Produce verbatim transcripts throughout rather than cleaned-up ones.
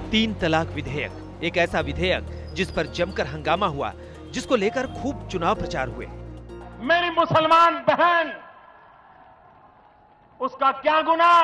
तीन तलाक विधेयक एक ऐसा विधेयक जिस पर जमकर हंगामा हुआ, जिसको लेकर खूब चुनाव प्रचार हुए। मेरी मुसलमान बहन, उसका क्या गुनाह?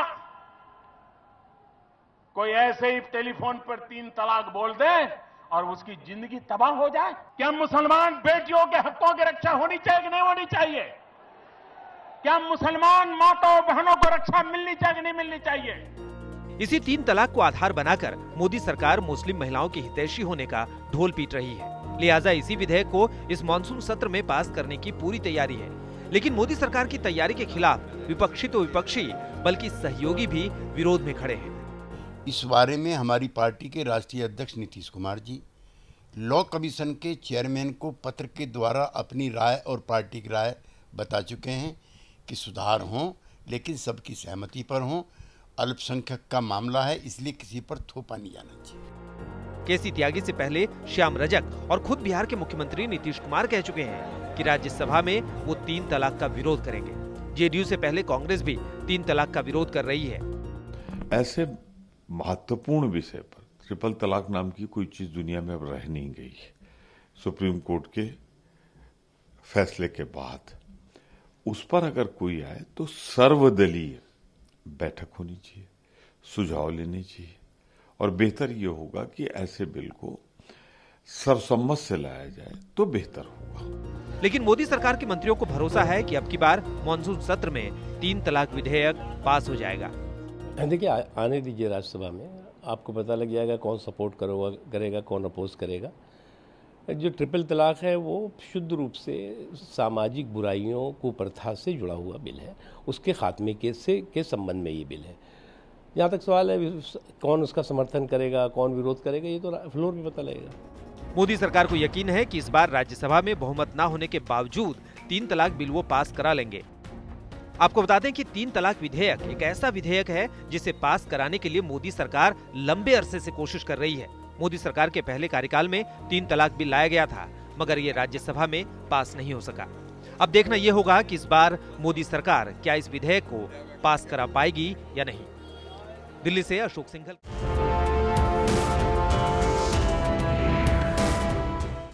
कोई ऐसे ही टेलीफोन पर तीन तलाक बोल दे और उसकी जिंदगी तबाह हो जाए? क्या मुसलमान बेटियों के हकों की रक्षा होनी चाहिए कि नहीं होनी चाहिए? क्या मुसलमान माताओं बहनों को रक्षा मिलनी चाहिए कि नहीं मिलनी चाहिए? इसी तीन तलाक को आधार बनाकर मोदी सरकार मुस्लिम महिलाओं की हितैषी होने का ढोल पीट रही है। लिहाजा इसी विधेयक को इस मानसून सत्र में पास करने की पूरी तैयारी है। लेकिन मोदी सरकार की तैयारी के खिलाफ विपक्षी तो विपक्षी बल्कि सहयोगी भी विरोध में खड़े हैं। इस बारे में हमारी पार्टी के राष्ट्रीय अध्यक्ष नीतीश कुमार जी लॉ कमीशन के चेयरमैन को पत्र के द्वारा अपनी राय और पार्टी की राय बता चुके हैं कि सुधार हों, लेकिन सबकी सहमति पर हों। अल्पसंख्यक का मामला है, इसलिए किसी पर थोपा नहीं जाना चाहिए। केसी त्यागी से पहले श्याम रजक और खुद बिहार के मुख्यमंत्री नीतीश कुमार कह चुके हैं कि राज्यसभा में वो तीन तलाक का विरोध करेंगे। जेडीयू से पहले कांग्रेस भी तीन तलाक का विरोध कर रही है। ऐसे महत्वपूर्ण विषय पर ट्रिपल तलाक नाम की कोई चीज दुनिया में अब रह नहीं गई है। सुप्रीम कोर्ट के फैसले के बाद उस पर अगर कोई आए तो सर्वदलीय बैठक होनी चाहिए, सुझाव लेने चाहिए और बेहतर ये होगा कि ऐसे बिल को सर्वसम्मत से लाया जाए तो बेहतर होगा। लेकिन मोदी सरकार के मंत्रियों को भरोसा है कि अब की बार मानसून सत्र में तीन तलाक विधेयक पास हो जाएगा। देखिए, आने दीजिए राज्यसभा में, आपको पता लग जाएगा कौन सपोर्ट करेगा करेगा कौन अपोज करेगा। जो ट्रिपल तलाक है वो शुद्ध रूप से सामाजिक बुराइयों कुप्रथा से जुड़ा हुआ बिल है। उसके खात्मे के से के संबंध में ये बिल है। जहाँ तक सवाल है कौन उसका समर्थन करेगा कौन विरोध करेगा, ये तो फ्लोर में पता लगेगा। मोदी सरकार को यकीन है कि इस बार राज्यसभा में बहुमत न होने के बावजूद तीन तलाक बिल वो पास करा लेंगे। आपको बता दें कि तीन तलाक विधेयक एक ऐसा विधेयक है जिसे पास कराने के लिए मोदी सरकार लंबे अरसे से कोशिश कर रही है। मोदी सरकार के पहले कार्यकाल में तीन तलाक बिल लाया गया था, मगर ये राज्यसभा में पास नहीं हो सका। अब देखना यह होगा कि इस बार मोदी सरकार क्या इस विधेयक को पास करा पाएगी या नहीं। दिल्ली से अशोक सिंघल।